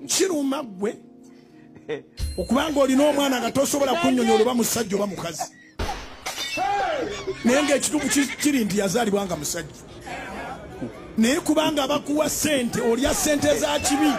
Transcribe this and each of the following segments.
Kiruma gwe okubanga olina omwana nga tosobola kunnyonnyola oba musajja oba mukazi naye ng'ekituufu kiri nti yazaalibwa nga musajja naye kubanga bakuwa ssente olya ssente za kibi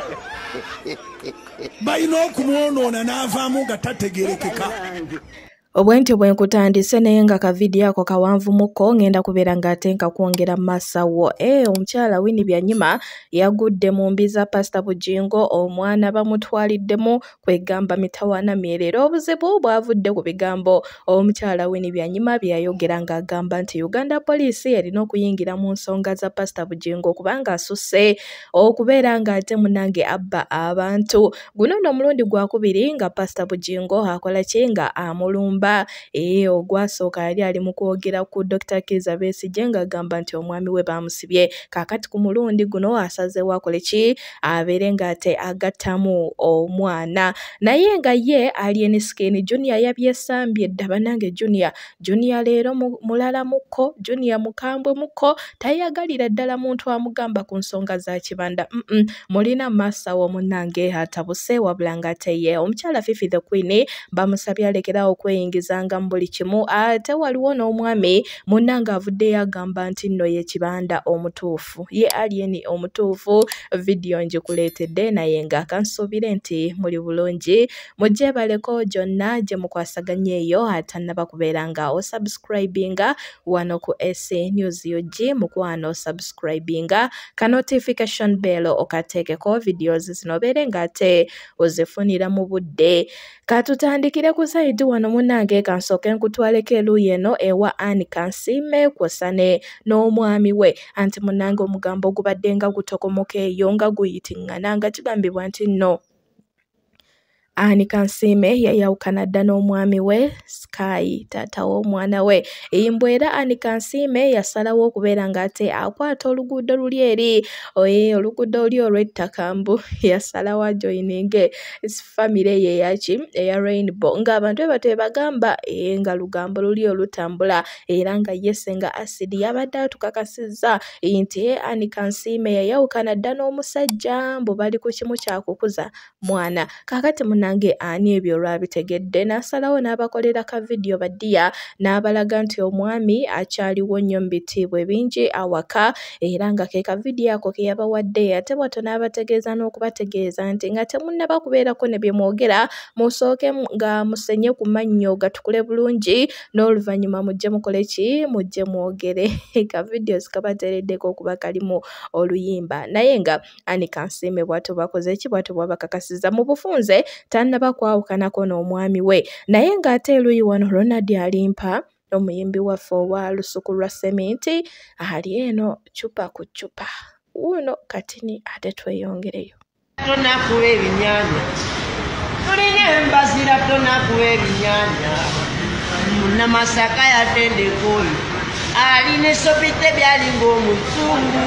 balina okumwonoona n'avaamu nga tategerekeka. Obwenti bwenkutandise naye nga kavidiyo ako kawanvumuko ngenda kubeera ng'atenka kwongera masawo. Omukyala Winnie Byanyima yagudde mu mbi za Pastor Bujingo, omwana bamutwaliddemu kwegamba mitawaana myerero. Obuzibu bwavudde ku bigambo omukyala Winnie Byanyima byayogera ng'agamba nti Uganda Police erina okuyingira mu nsonga za Pastor Bujingo kubanga asusse okubeera ng'ate munange abba abantu. Guno nno omulundi gwakubiri nga Pastor Bujingo akola ki nga amulumba. Ogwasooka yali ali mu kwogera ku Dr. Kizza Besigye ng'agamba nti omwami we bamusibye. Kaakati ku mulundi guno asazeewo akole ki abeere ng'ate agattamu omwana. Naye nga ye Alien Skin Junior yabyesambye dda bannange. Junior leero mulala mukko, Junior mukambwe mukko, tayagalira ddala muntu amugamba ku nsonga za kibanda. Mulina masawo munnange atabuse wabula ng'ate ye omukyala Fifi the Queen bamusabye alekerawo okweyingizanga mu buli kimu. Ate waliwo n'omwami munnange avuddeyo agamba nti nno ye kibanda omutuufu, ye Alien omutuufu. Vidiyo ngikuleetedde naye nga kansuubire nti muli bulungi. Mujje baleko gyonna gye mukwasaganya eyo atannaba kubeera nga osubscribinga wano ku SA News UG mukwano subscribinga ka notification bell okateekeko videos zino obeere ng'ate ozifunira mu budde. Katutandikire ku sayidi wano munnange kansooke nkutwaleko eruuyi eno ewa Anne Kansiime kw'ossa n'omwami we anti munnange omugambo ogubadde nga gutokomoka eyo nga guyitingana nga kigambibwa nti nno Anne Kansiime yayawukana dda n'omwami we Sky taata w'omwana we. Mbwera Anne Kansiime yasalawo okubeera ng'ate akwata oluguudo luli eri oluguudo oli olw'ettaka mbu yasalawo ajoyininge famire ye eya Rainbow ng'abantu be bagamba nga lugambo luli olutambula era nga ye Ssenga Acid yabadde atukakasizza nti Anne Kansiime yayawukana dda n'omusajja mbu bali ku kimu kyakukuza mwana. Kaakati nange ani ebyo olwabitegedde n'asalawo n'abakolera ka vidiyo baddiya n'abalaga nti omwami akyaliwo nnyo mu bitiibwa ebingi awaka era nga ke ka vidiyo ako ke yabawadde ate bw'atyo n'abategeeza n'okubategeeza nti nga temunnaba kubeerako ne bye mwogera musooke nga musenye ku mannyo gatukule bulungi n'oluvannyuma mujje mukole ki mujje mwogere. Ka vidiyo zikabateereddeko okuba kalimu oluyimba naye nga Anne Kansiime bw'atyo bakoze ki bw'atyo bwabakakasizza mu bufunze tannaba kwawukanako n'omwami we. Naye ng'ate eruuyi wano Ronald Alimpa omuyimbi waffe owa lusuku lwa seminti ali eno cupa ku cupa uno katini ate tweyongereyo. Tonakuwa ebinyanya tulina embazira tonakuwa ebinyanya munnamasaka yatendeka oyo alina esopite byalinga omuzungu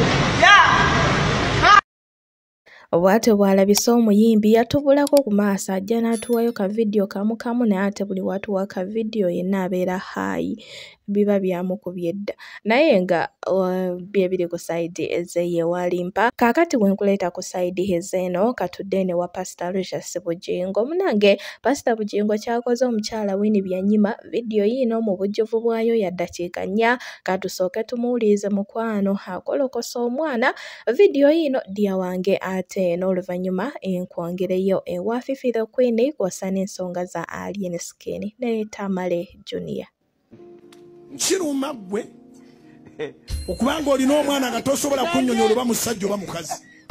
Bw'atyo bw'alabise omuyimbi yatubulako ku maaso ajja n'atuwayo ka vidiyo kamu kamu naye ate buli watuwa ka vidiyo yenna abeera haayi biba byamukubye dda naye nga byebiri ku sayidi ezeye Walimpa. Kaakati bwenkuleeta ku sayidi ezeeno katudde ne wa Pastor Lucius Bujingo munange. Pastor Bujingo kyakoze omukyala Winnie Byanyima vidiyo yino mu bujjuvu bwayo ya ddakiika 4 katusooke tumuwulirize mukwano akolokosa omwana. Vidiyo yino dya wange ate n'oluvannyuma enkwongereyo ewa Fifi the Queen kw'ossa n'ensonga za Alien Skin ne Tamale Junior. Kiruma gwe okubanga olina omwana nga tosobola kunnyonnyola oba musajja oba mukazi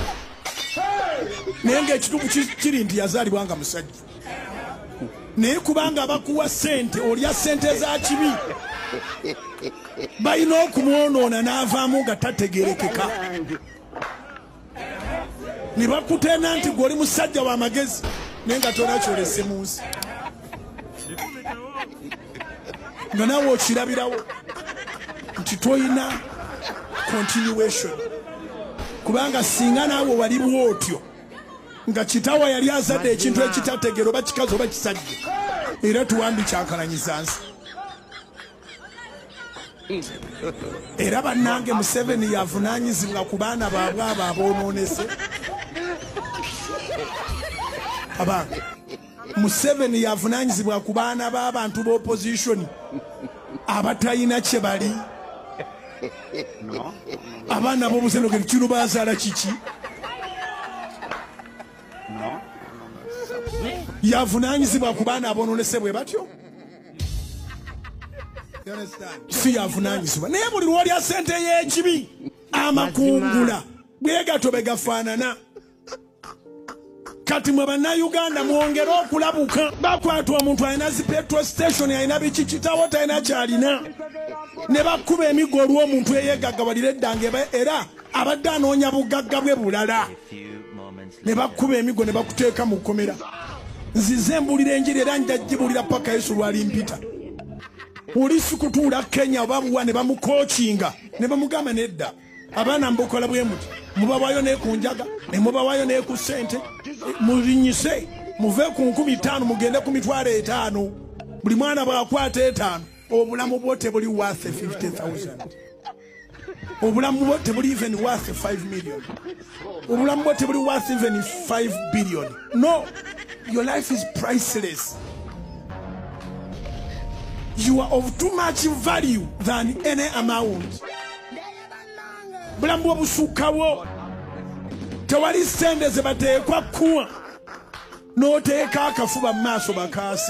naye ng'ekituufu kiri nti yazaalibwa nga musajja naye kubanga bakuwa ssente olya ssente za kibi balina okumwonoona n'avaamu nga tategerekeka ne bakuteena nti gw'oli musajja w'amagezi naye nga tolina kyolese mu nsi nga naawe okirabirawo nti toyina continuation kubanga singa naawe waliwo otyo nga kitawa yali azadde ekintu ekitategera oba kikazi oba kisajja era tuwambi kyakalanyiza nsi era bannange Museveni yavunaanyizibwa ku baana baabwe abo aboonoonese abange Museveni yavunanyizibwa ku baana b'abantu b'opposition abatayina kye bali abaana b'obusenoke kino bazaala kiki yavunanyizibwa ku baana aboononesebwe batyo si yavunanyizibwa naye buli lwolya ssente y'ekibi amakungula bwe gato be gafaanana kati mwe bannayuganda mwongere okulabuka bakwata omuntu alina zi petrol station alina biki kitawo talina kyalina ne bakuba emigo olw'omuntu eyeegaggawalira eddanga era abadde anoonya bugagga bwe bulala ne bakuba emigo ne bakuteeka mu kkomera nzize mbulira enjiri era njagibulira paka Yesu lwalimpita oli sikutuula Kenya oba buwa ne bamukookinga ne bamugamba nedda abaana mbukola bwe muti mubawayo ne ku njaga ne mubawayo ne ku ssente mulinyise muve ku 15 mugende ku 5,000 buli mwana bw'akwata 5 obulamu bwo tebuli worth 50,000 obulamu bwo tebuli even worth 5 million obulamu bwo tebuli worth even 5 billion no your life is priceless you are of too much value than any amount bulamu bwo busukkawo tewali ssente ze bateekwa kuwa n'oteeka akafuba mu maaso bakaase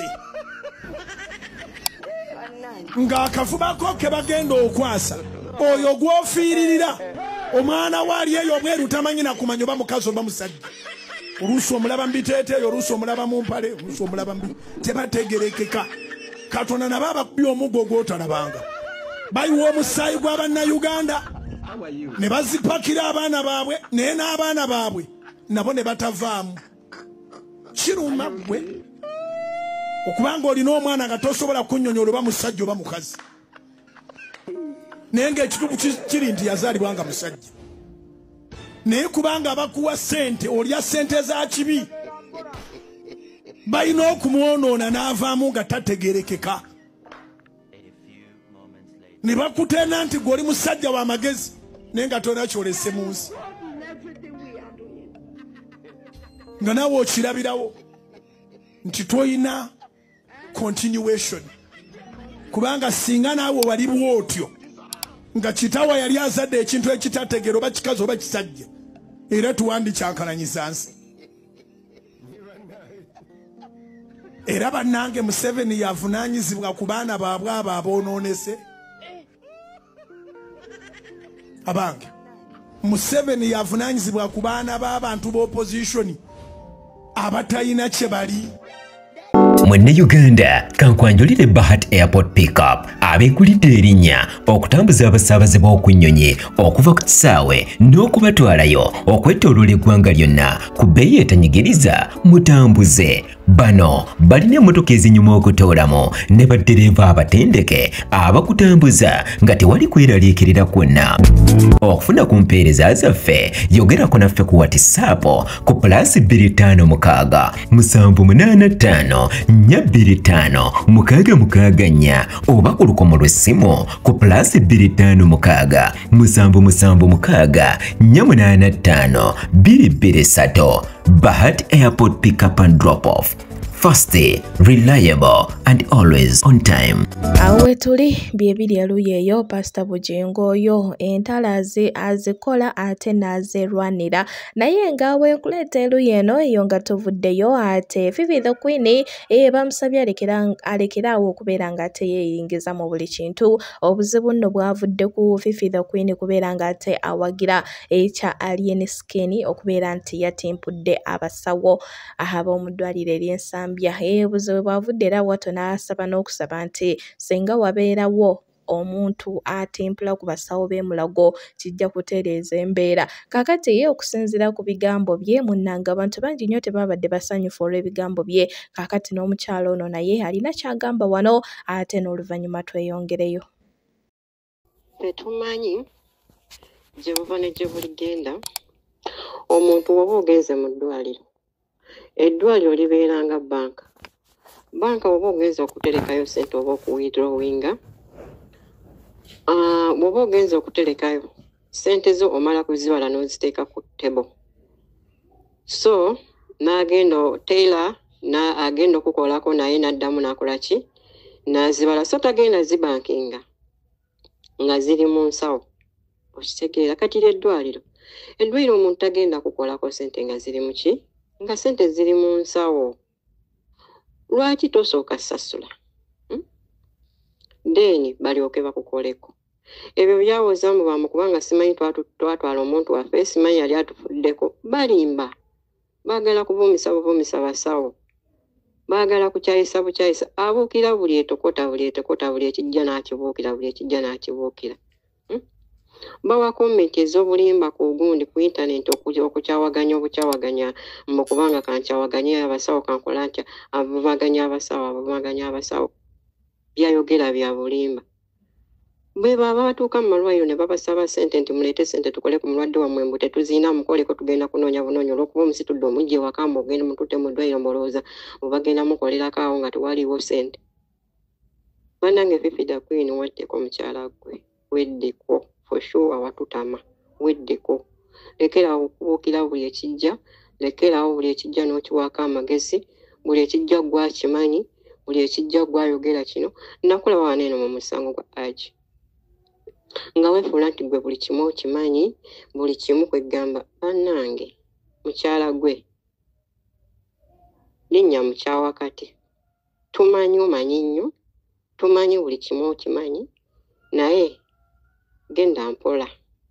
ng'akafuba ko ke bagenda okwasa oyo gw'ofiiririra omwana waali eyo obweru tamanyi na kumanya oba mukazi oba musajja oluusi omulaba mu biteeteeyo oluusi omulaba mu mpale oluusi omulaba mu tebategerekeka Katonda nabo abakubye omuggo gw'otalabanga bayiwa omusaayi gw'abannayuganda ne bazipakira abaana baabwe naye n'abaana baabwe nabo ne batavaamu kiruma ggwe okubanga olina omwana nga tosobola kunnyonnyola oba musajja oba mukazi naye ng'ekituufu kiri nti yazaalibwa nga musajja naye kubanga abakuwa ssente olya ssente za kibi balina okumwonoona n'avaamu nga tategerekeka ne bakuteena nti gw'oli musajja w'amagezi naye nga tolina kyolese mu nsi nga naawe okirabirawo nti toyina continuation kubanga singa naawe wali bwotyo nga kitawa yali azadde ekintu ekitategera oba kikazi oba kisajja era tuwandikyankalanyiza nsi era bannange Museveni yavunaanyizibwa ku baana baabwe abo aboonoonese abange Museveni yavunaanyizibwa ku baana b'abantu b'opposition abatayina kye bali Mwenne Uganda kankwanjulire Bahat Airport Pickup abeekulidde erinnya okutambuza abasaabaze b'okunnyonyi okuva ku kisaawe n'okubatwalayo okwetooloola eggwanga lyonna ku bbeeyi etanyigiriza mutambuze bano balina emmotoka ezinyuma okutoolamu ne baddereeva abatendeke abakutambuza nga tewali kweraliikirira kwonna okufuna ku mpeereza zaffe yogerako naffe ku WhatsApp ku +256 785 425 664 oba ku lukomo lw'essimu ku +256 776 485 223 Bahat Airport Pickup and Drop Off. Fast, reliable and always on time. Awe tuli byebiri eluyeyo Pastor Bugingo oyo entala azikola ate nazerwanira naye ngawe nkuleeta eluyeno eyo nga tuvuddeyo ate Fifi the Queen bamusabye alekeraawo okubeera nga ate yeeyingiza mu buli kintu obuzibu nno bwavudde ku Fifi the Queen kubeera nga ate awagira ekya alien skin okubeera nti yatimpudde abasawo ab'omuddwaliro ery'ensambi obuzibu bwavudde era bwatyo n'asaba n'okusaba nti singa wabeerawo omuntu atimpula ku basawo b'emulago kijja kutereeza embeera kakati ye okusinziira ku bigambo bye munnanga abantu bangi nnyo tebabadde basanyufu olw'ebigambo bye kakati n'omukyalo ono naye alina kyagamba wano ate n'oluvannyuma tweyongereyo tetumanyi gye buva ne gye buligenda omuntu woba ogenze mu ddwaliro eddwaliro libeeranga banka woba ogenza okuterekayo sente oba okuwithdrawinga woba ogenza okuterekayo sente zo omala kuzibala n'oziteeka ku table so n'agenda Taylor na agenda okukolako naye n'addamu n'akola ki n'azibala so tagenda zibankinga nga ziri mu nsawo okitegeera kati eddwaliro omuntu tagenda kukolako sente nga ziri mu ki nga sente ziri mu nsawo lwaki tosooka sasula deni balyoke bakukoleko ebyo byawoza mu bamu kubanga simanyi twatwala omuntu waffe simanyi yali atufuddeko balimba baagala kuvumisa basawo baagala kukyayisa bukyayisa abuukira buli etokota buli ekijja n'akibuukira buli ekijja n'akibuukira bawa komenti ez'obulimba ku gundi ku intaneti okukyawaganya mu kubanga kankyawaganye abasawo kankola ntya abumaganya abasawo byayogera bya bulimba bwe baba batuuka mu malwaliro ne babasaba sente nti muleete sente tukole ku mulwadde wammwe mbu tetuziina mukoleko tugenda kunoonya bunoonya olw'okuba omusitudde omujje ewaka ogenda mututte mu ddwaliro mulowooza obagenda mukolerako awo nga tewaliwo sente bannange Fifida Queen weddeko mukyala gwe weddeko for sure watutama weddeko lekerawo okubuukira buli ekijja lekerawo buli ekijja n'okiwaako amagezi buli ekijja gwakimanyi buli ekijja gwayogera kino nakulaba waneeno mu musango gwa Aji nga wefuula nti gwe buli kimu okimanyi buli kimu kwegamba bannange mukyala gwe linnya mukyawakati tumanyi omanyi nnyo tumanyi buli kimu okimanyi naye genda mpola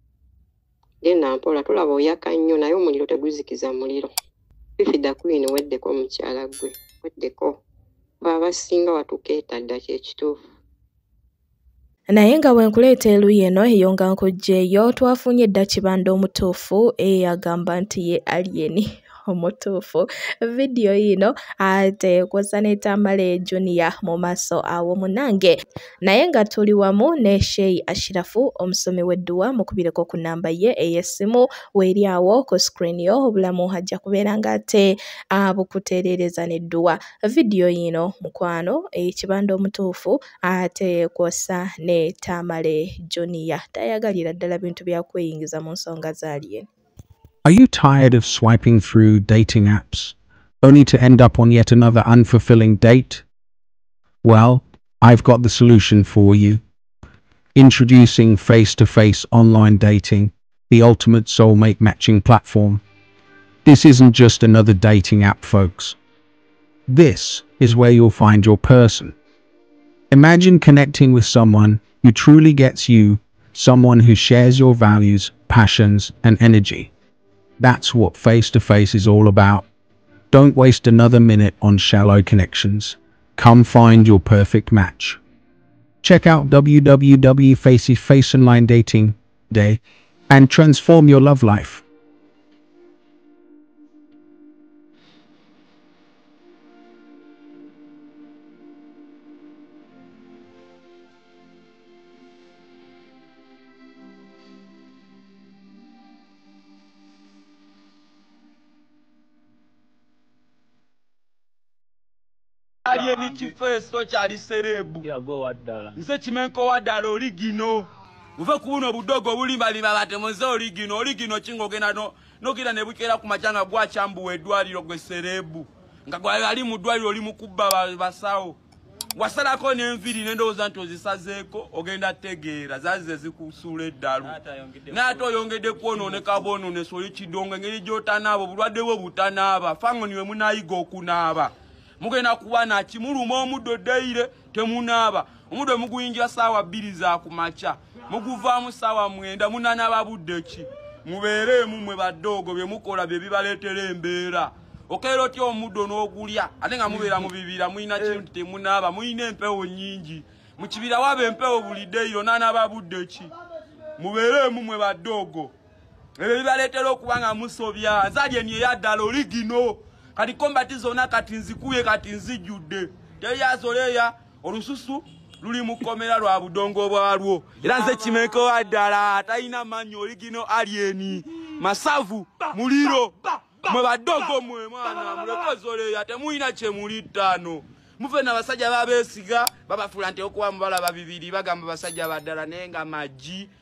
tulaba oyaka nnyo naye omuliro teguzikiza muliro Fifida Queen weddeko mukyala gwe weddeko abasinga watukeetadda kyekituufu naye nga bwenkuleeta eruyi eno eyo nga nkugjeeyo twafunye edda Kibanda omutuufu eyagamba nti ye alieni omutuufu vidiyo yino ate kwosa ne Tamale Junior mu maaso awo munange naye nga tuli wamu ne Sheikh Ashirafu omusomi w'edduwa mukubireko ku namba ye ey'essimu weeri awo ku screen yo obulamu hajja kubeera nga ate bukutereereza n'edduwa vidiyo yino mukwano Kibanda omutuufu ate kwosa ne Tamale Junior tayagalira ddala bintu bya kweyingiza mu nsonga z'alieni. Are you tired of swiping through dating apps, only to end up on yet another unfulfilling date? Well, I've got the solution for you. Introducing face-to-face online dating, the ultimate soulmate matching platform. This isn't just another dating app, folks. This is where you'll find your person. Imagine connecting with someone who truly gets you, someone who shares your values, passions, and energy. That's what face-to-face is all about. Don't waste another minute on shallow connections. Come find your perfect match. Check out www.face-to-face online dating day and transform your love life. Alieni kifeso kyali serebu yago waddala nse kimenko waddala oligino uve kubuno budogo bulimbalima batemuze oligino kingogena nokira ne bukera ku machanga gwa chambu wedwaliro gwe serebu nga gwa ali mu dwaliro oli mukubba basawo wasalako n'enviri n'endowooza nti ozisazeeko ogenda tegeera zazize zikusula eddalu n'ate oyongedde kwonooneka bwonoonesa oli kidongo engeri gy'otanaaba obulwadde bwo butanaaba fangoniwe munaayiga okunaaba mugenda kuba nakimuluma omuddo deire temunaaba omuddo muguyingira saawa 2 za kumaca muguvaamu saawa 9 munanaaba budde ki mubeereemu mwe baddogo bye mukola bye bibaleetera embeera okeera otya omuddo n'ogulya ate nga mubeera mu bibira mulina kintu temunaaba mulina empewo nnyingi mu kibira waba empewo buli deiro nanaaba budde ki mubeereemu mwe baddogo ebyo bibaleetera okuba nga musobya Alieni eyaddala oligino kati kombati zona kati nzikuye kati nzijudde teyazoleya olususu luli mukomera lwa budongo bwalwo era nze kimenko waddala atalina manyo oligino Alieni masavu muliro mwe baddogo mwe mwana mulekozoleya temulina kye muli ttaano mufe n'abasajja babeesiga babafula nti okuba mubalaba bibiri bagamba basajja baddala naye nga maggi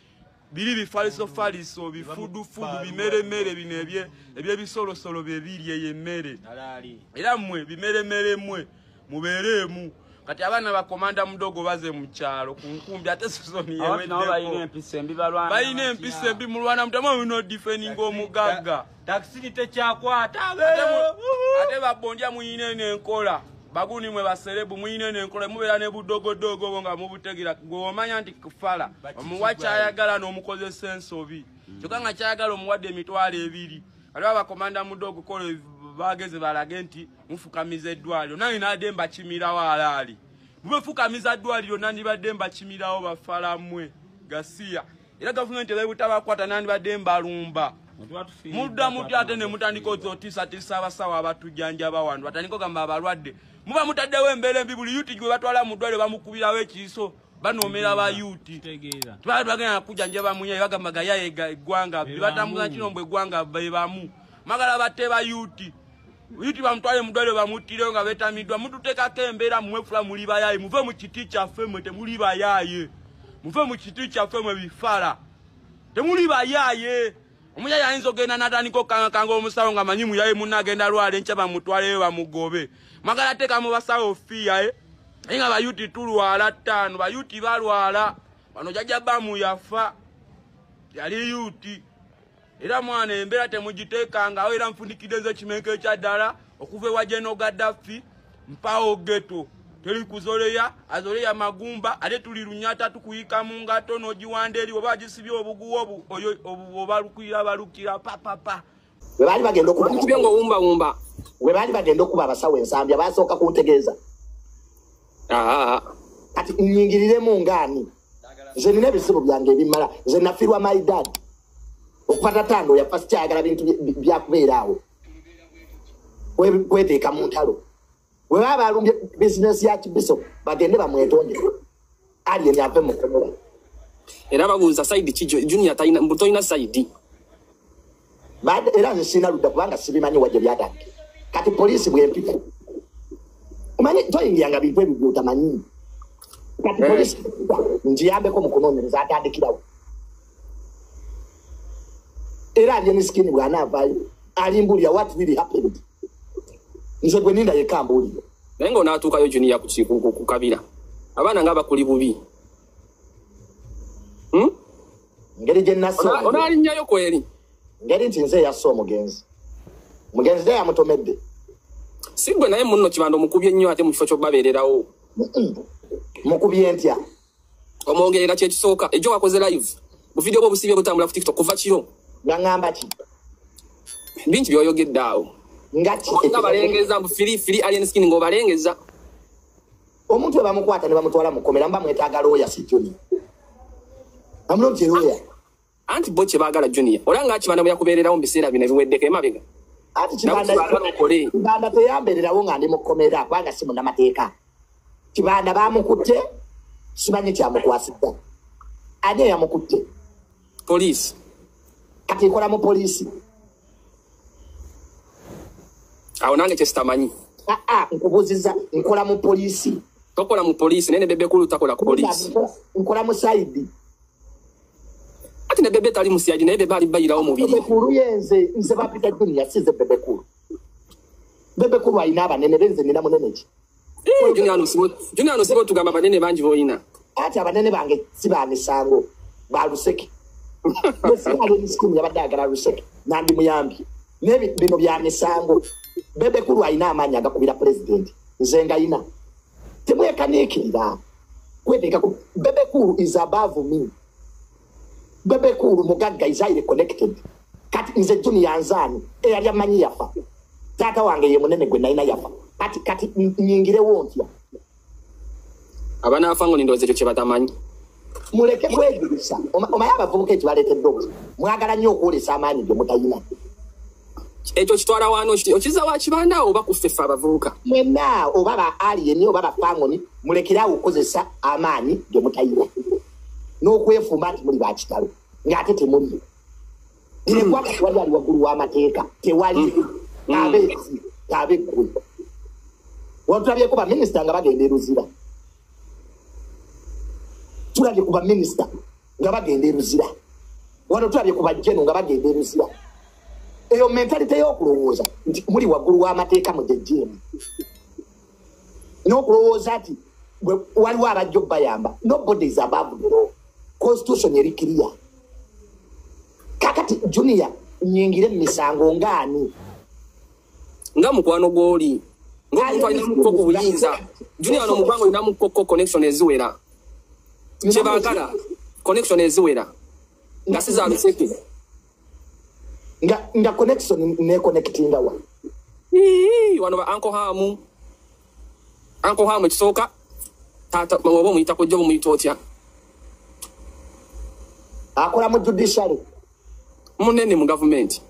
biri bifaliso bifudu bimere bino ebyebisolosolo bebiri eyemmere era mmwe bimere mwe mubeeremu kati abaana bakomanda mudogo baze mu kyalo ku nkumbi ate sizoni yeweddeko bayina empisa embi mulwana mutamu bino defending omugagga taxi tekyakwata ate babondya muyine n'enkola baguni mwe baserebu muyine n'enkola mubeera ne budogodogo nga mubutegira gw'omanya nti kufala omuwa kyayagala n'omukozesa ensobi kyokka nga kyayagala omuwadde emitwalo 2 kati abakomanda mudogo kola bageze balage nti mufukamiza eddwaliro nani nadde mbakimirawo alaali mubefukamiza ddwaliro nandi badde mbakimirawo bafalamwe gasiya era gavumenti ebebutabakwata nandi badde mbalumba mudda muti ate ne mutandika ozotiisatiisa abasawo abatujjanjaba wano batandika ogamba abalwadde muba mutaddewo embeera embi buli yuti gwe batwala mu ddwaliro bamukubirawo ekiiso banoomera ba yuti tubala bagenda kujjanjaba munyayi bagambaga yaye eggwanga batambuza kinombo eggwanga bebamu magala bateba yuti bamutwale mu ddwaliro bamuttireyo nga betamiddwa mututeekako embeera mumwefula muli bayaye muve mu kiti kyaffe mwe temuli bayaye muve mu kiti kyaffe mwe bifala temuli bayaye omuyaye ayinza ogenda natandika okukangakanga omusawo nga manyi muyaye munna agenda lwala enkya bamutwaleyo bamugobe magala teeka mu basawo fiyaye naye nga bayuti tulwala 5 bayuti balwala bano jajja bamu yafa yali yuti era mwana embeera temugiteekangawo era nfundikidde nze kimenke ekyaddala okuva ewa General Gaddafi mpawo geto teri kuzoleya azoleya magumba ate tuli lunyata tukuyika mu ngato n'ogiwanda eri oba gisibye obuguwo obalukira balukira papa we bali bagenda okuba we bali bagenda okuba abasawo ensambya basooka kuntegeeza kati nyingiriremu ngaani nze nina ebizibu byange ebimala nze nafirwa my dad okupata tando ya fast kyagala bintu byakubeeraawo kweteeka mu ntalo we baba alumbye business ya kibiso bagende bamwetonde ali yave mu komera era babuuza side kijo junior tayina mbutoyina side bade era nzisina ludda kubanga sibimanyi wajje byatake kati police bwempita umanyi toyingyanga bintu ebyo utamanyi kati police njiyambeko mu kunoonyereza atandikirawo era alieni skini bwana avayo alimbulya what really happened nze gwe ninda yekambulira nengo natukayo junior ku kabira abana ngaba kuli bubi ngeri je naso ona ali nyayo kweli ngeri ntinze yaso omugenzi de yamutomedde sigwe naye munno kibando mukubye nnyo ate mu kifo kyo babererawo mukubye ntya omwongerera kye kisooka ejo wakoze live mu video bwo busibye butambula ku TikTok kuva kiro ngamba ki binti byoyogedde awo ngati balengeza mu fili alien skin ngo balengeza omuntu we bamukwata ne bamutwala mu komera mba mwetaaga lawyer si Junior amulonje lawyer anti boche bagala Junior olanga akibanda byakubeererawo mu biseera bino biweddeko emabega ati kibanda teyambererawo nga ndi mu komera kwanga simu n'amateeka kibanda bamukutte simanyi kyamukwasibwa ani yamukutte police kati kola mu police awo nange kyesitamanyi nkubuziza nkola mu police tokola mu police nene bebe kulu takola ku police nkola mu side ati ne bebe tali musiaji naye bebe ali bayirawo mubiri bebe kulu yenze nze bapita Junior size bebe kulu ayina abanene benze nina munene ki Junior nusibo tugamba banene banji boyina ati abanene bange siba misango baluseke besali nisikimu yabadagala luseke nandi muyambi nebi bino bya misango bebe kulu ayina amanya agakubira president nze ngayina temwekanikirira kweteka ku bebe kulu is above me bebe kulu mugagga is highly connected kati nze Junior yanzani eyali amanyi yafa tata wange ye munene gwe nayina yafa kati nyingire wontya abana afango nindoze cyo batamanyi muleke kwegirisa omayaba vubuke kibaletedde mwagala nnyo okwolesa amaanyi gye mutayina ekyo kitwala wano okiza wa kibanda oba kufefa abavubuka mwena oba ba alien oba ba fangoni mulekerawo okukozesa amaanyi gye mutayina n'okwefumba nti muli bakitalo ng'ate temuli ine kwaka tewali ali waggulu w'amateeka tewali abeggulu watulabyeko baminisita nga bagenda eruzira tulabye ku baminisita nga bagenda eruzira wano tulabye ku bajjeno nga bagenda ebizira eyo mentalite y'okulowooza nti muli waggulu w'amateeka mu jejjeemu n'okulowooza nti waliwo abajja obbayamba. Nobody is above the law. Constitution eri clear. Kakati Junior nyingire misango ngani nga mukwano gwoli ngomuntu alina mukoko buyinza Junior no mugwango ina mukoko connection eziwera chebagala connection eziwera nga siza luseke nga connection ne connecting wa wano ba Uncle Hamu kisoka tata mwobo muyita ko jobu muyitotya akola mu judiciary munene mu government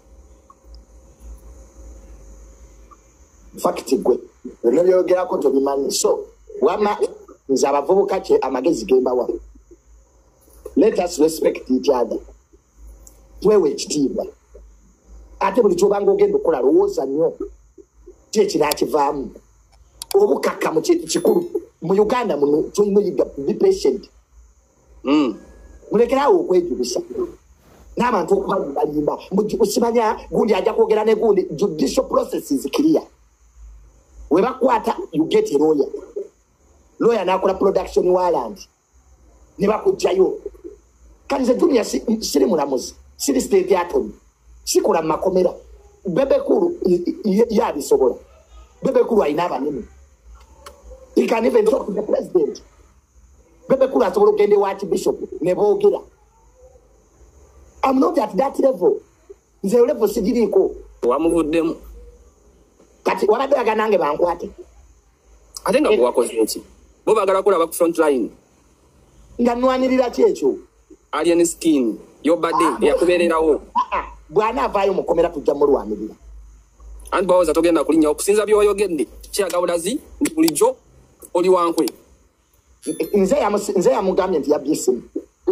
fact gwe nolyogerako ko tobimanyi so wama nze abavubuka kye amagezi gemba wa let us respect each other twewe ekitiibwa ate buli kyobanga ogenda okukola lowooza nnyo kyekiraakivaamu obukakka mu kintu kikulu mu Uganda muno tulina oyiga be patient mulekerawo okwejubisa n'abantu okubalimba osimanya gundi ajja kwogera ne gundi judicial process is clear we bakwata you get a lawyer n'akola production warrant ne bakujjayo kandi ze Junior siri mulamuzi siri state attorney sikola mu makomera bebekulu yabisobola bebekulu ayina abanene he can even talk to the president bebekulu asobola okugenda ewa bishop ne boogera. I'm not at that level. Nze level sigiriko wamuvuddemu kati wabadde nange bankwate ate nga bwakoze eki bo bagala kulaba ku front line nga nwanirira kyekyo alien skin yo bade yakubeererawo bwana avaayo mukomera tujja mulwanirira and bawoza togenda kulinya okusinza byoyogedde kyagabulazi bulijjo oli wankwe nze yamugambye nti yabyesimu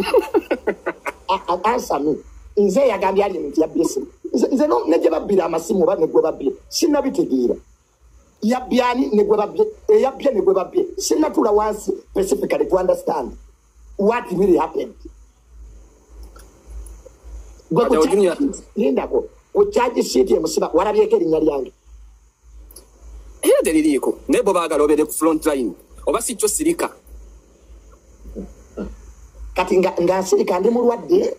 answer me nze yagambye ali nti yabyesimu nze no neje babbira amasimu ba negwe babbye sinabitegeera yabyani negwe babbye yabye negwe babbye sinatula wansi specifically to understand what really happened. Lindako uchaji shiti musiba warabyeke erinnya lyange teririiko naye bo baagala obeere ku front line oba si kyo sirika kati nga nsirika ndi mulwadde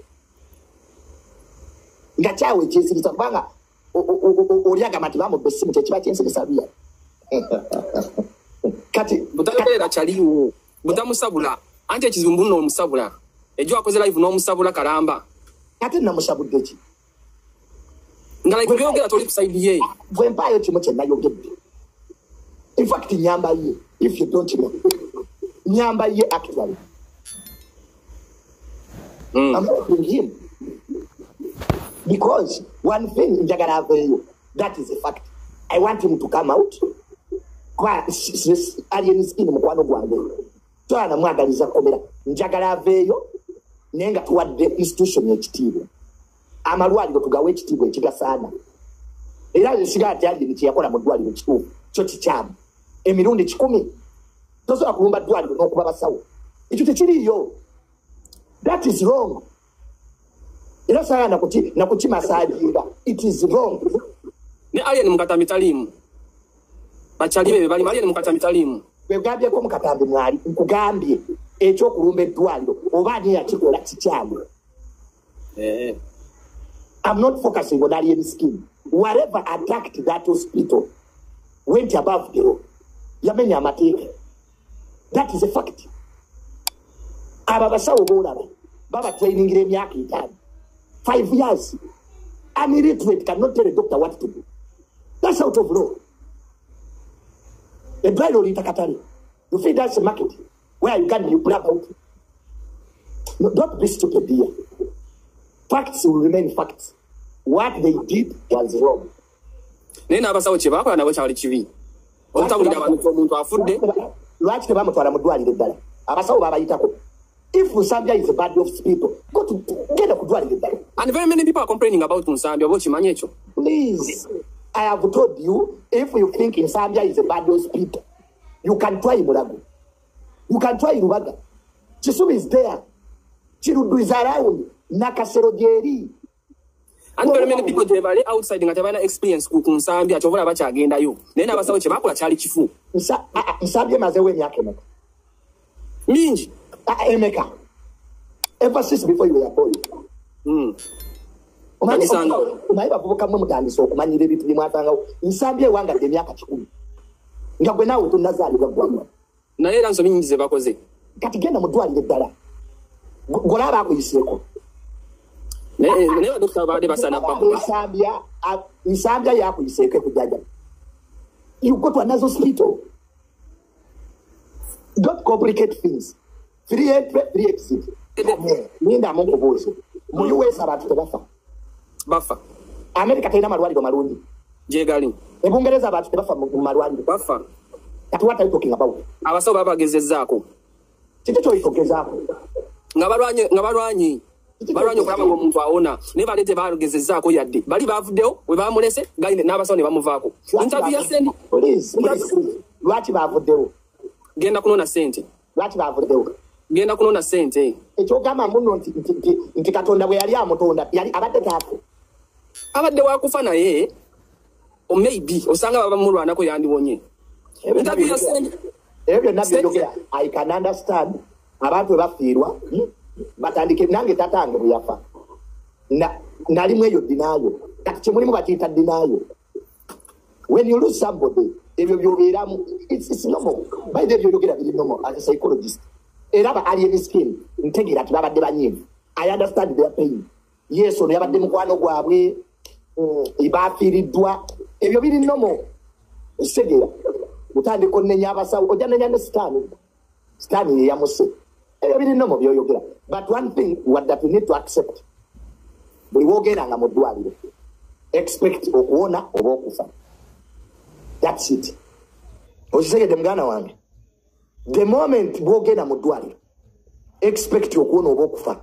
nga kyawe kyesirisa kubanga olyagamba nti bamubba essimu kyekiba kyensirisa bya kati butabeera kyaliwo butamusabula anti ekizibu mbu n'omusabula ejo wakoze live n'omusabula kalamba kati namusabudde ki nga like byogera toli kuside ye bwe mpaayo kimu kye nayogedde in fact nyamba ye if you don't know nyamba ye actually I'm helping him because one thing njagala aveeyo that is a fact. I want him to come out kwa alien skin mukwano gwange twana mwagaliza komera njagala aveeyo nenga tuwadde institution ekitiibwa amalwaliro tugawe ekitiibwa ekigasaana era nsiga ati alien kyeyakola mu ddwaliro kituufu kyo kikyamu emirundi 10 tosobola kulumba ddwaliro n'okuba basawo ekyo tekiriyo. That is wrong. Era sana nakukimasajira. It is wrong. Ne alien mukata mitalimu bachali bebe bali alien mukata mitalimu wegambye ko mukatambi mwali nkugambye ekyo kulumba eddwaliro oba ani yakikola kikyamu. I'm not focusing on alien skin. Whatever attacked that hospital went above the law. Yamenya amateeka. That is a fact. Aba basawo bolaba baba training emyaka 5 years. An illiterate cannot tell a doctor what to do. That's out of law. A dry lorry takatari. You think that's a market where you grab out? No, don't be stupid here. Facts will remain facts. What they did was wrong. Nena abasawo kye bakola nabo kyali kibi. Omutabulira abantu omuntu afudde. Lwaki tebamutwala mu ddwaliro eddala? Abasawo babayitako. If Musambia is a bad of people, go to get a good one. And very many people are complaining about Musambia. Please, I have told you, if you think Musambia is a bad of people, you can try Murago. You can try Rubaga. Chisumi is there. Chirudu is around. nakasero gyeri. And very many people they valley outside nga tebana experience ku Nsambya chovola bakyagenda yo. Naye n'abasawo kye bakola kyali kifu. Nsambya mazewe emyaka emeka. Mingi. Emeka. Ever since before you were born. Omanyi bavubuka mwe mutandisa okumanyira ebintu bye mwatangawo. Nsambya ewangadde emyaka 10. Nga gwe naawe tonnazaalibwa ggwanga. Naye era nsonyi nyingi ze bakoze. Kati genda mu ddwaliro eddala. Golaba akuyiseeko. Ne badokita baade basana bakola. Nsambya yakuyiseeko ekujjaja. You go to another hospital. Don't complicate things. Free exit. Ninda mungu bozo. Mu US abantu tebafa. Bafa. America tena malwaliro malungi. Jegali. Ebungereza abantu tebafa mu malwaliro. Bafa. Kati what are you talking about? Abasawo babagezezzaako. Kiki kyoyitogezaako? Nga balwanyi okulaba ng'omuntu awona naye baleete bagezezzaako yadde bali baavuddewo we bamulese n'abasawo ne bamuvaako. Interview ya sendi. Lwaki baavuddewo? Genda kunona ssente. Lwaki baavuddewo? Genda kunona ssente. Ekyogamba muno nti Katonda bwe yali amutonda yali abadde taafu. Abadde waakufa naye maybe osanga baba mulwanako yandiwonye. Interview ya sendi. Ebyo nabyo njogera I can understand abantu bafiirwa batandike nange tatange bwe yafa. Nalimu eyo dinaayo. Kati kyemulimu bakiyita dinaayo. When you lose somebody, ebyo byobeeramu it's normal. By the way byogera biri normal as a psychologist. Era ba alien skin ntegeera ati babadde banyiivu. I understand their pain. Yes, ono yabadde mukwano gwabwe ibaafiiriddwa. Ebyo biri normal. Segera utandika onnenya abasawo ojja nenya ne Stan ye yamuse. Ebyo biri normal byoyogera. But one thing what that we need to accept. Buli woogera nga mu ddwaliro expect okuwona oba okufa. That's it. Osegede mugana wange. The moment bwogenda mu ddwaliro expect okuwona oba okufa.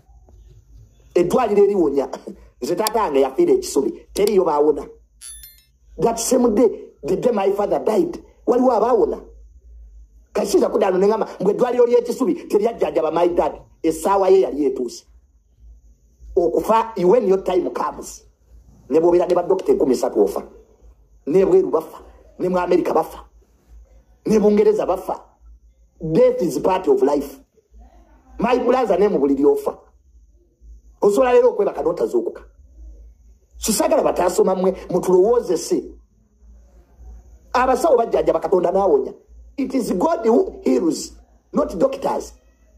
Eddwaliro eriwonya. Nze tatange yafiira ekisubi teriyo baawona. That same day, the day my father died, waliwo abaawona. Kasiza kudano nengamba mbwe eddwaliro ly'ekisubi teryajjanjaba my dad essaawa ye yali etuuse. Okufa when your time comes. Ne bw'obeera ne badokita 13 ofa. Ne bweru bafa. Ne mu America bafa. Ne Bungereza bafa. Death is part of life. My brother ne mu buliri ofa. Osobola leero okwebaka n'otazuukuka. Sisagala bataasoma mmwe mutulowoozese. Abasawo bajjanjaba Katonda n'awonya. It is God who heals, not doctors.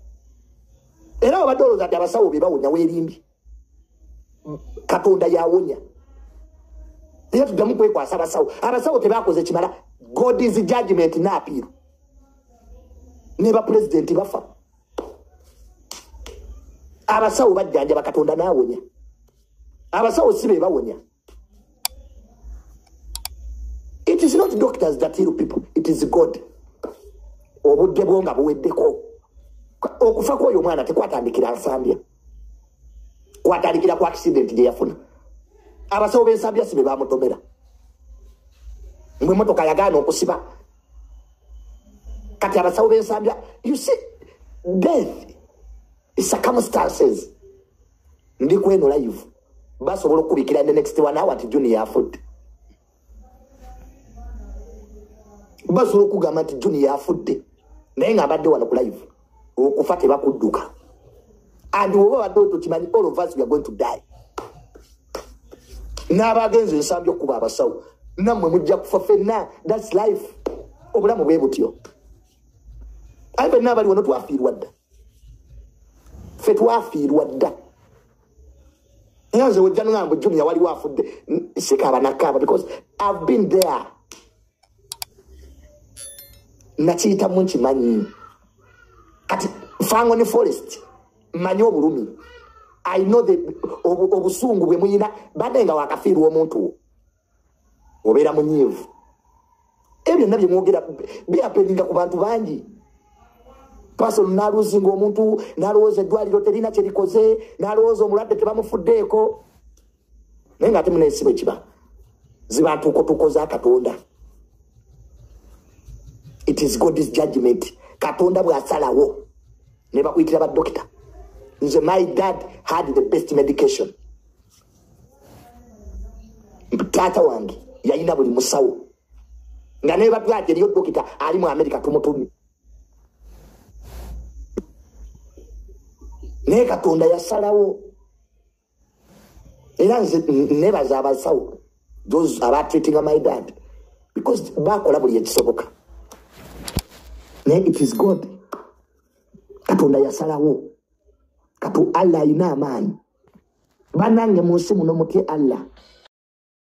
Era obadde olowooza nti abasawo be bawonya weerimbi. Katonda yawonya. Era tuddamu kwekwasa abasawo. Abasawo tebaakoze kimala. God is judgment n'apiiru. Ne ba president bafa. Abasawo bajjanjaba Katonda n'awonya. Abasawo si be bawonya. It is not doctors that heal people. It is God. Obudde bwonga buweddeko. Okufa kw'oyo omwana tekwatandikira Nsambya. Kwatandikira ku accident gye yafuna. Abasawo b'Ensambya si be baamutomera. Mwe motoka yagaana okusiba. Kati abasawo b'Ensambya, you see, death is circumstances. Ndi kweno live. Basobola okubikira in the next 1 hour ati Juni yafudde. Basobola okugamba nti Juni yafudde. Naye ng'abadde wano ku live. Okufa tebakudduka. And we were going to Chimani, all of us we are going to die. N'abagenze Nsambya okuba abasawo. Nammwe mujja kufa ffenna. That's life. Obulamu bwe butyo. Aye ffenna abali wano twafiirwa dda. Ffe twafiirwa dda. Naye nze wojja n'ogamba Junior waliwo afudde. Sikaaba nakaaba because I've been there. Nakiyitamu nkimanyi. Kati Fango ne Forest. Manyi obulumi. I know the obusungu bwe muyina badde nga wakafiirwa omuntu. Obeera munyiivu. Ebyo nabyo mwogera byapeninga ku bantu bangi. Person n'aluzinga omuntu n'alowooza eddwaliro terina kye likoze n'alowooza omulwadde tebamufuddeeko. Naye ng'ate muneesiba ekiba. Ziba ntuuko za Katonda. It is God's judgment. Katonda bw'asalawo ne bakuyitira baddokita. My dad had the best medication. Tata wange yalina buli musawo nga ne batwate liyo dokita ali mu America tumutumi ne Katonda yasalawo era nebaza abasawo those are treating my dad because bakola buli ekisoboka ne it is God Katonda yasalawo katu Allah ina amaanyi banange munsi muno mutye Allah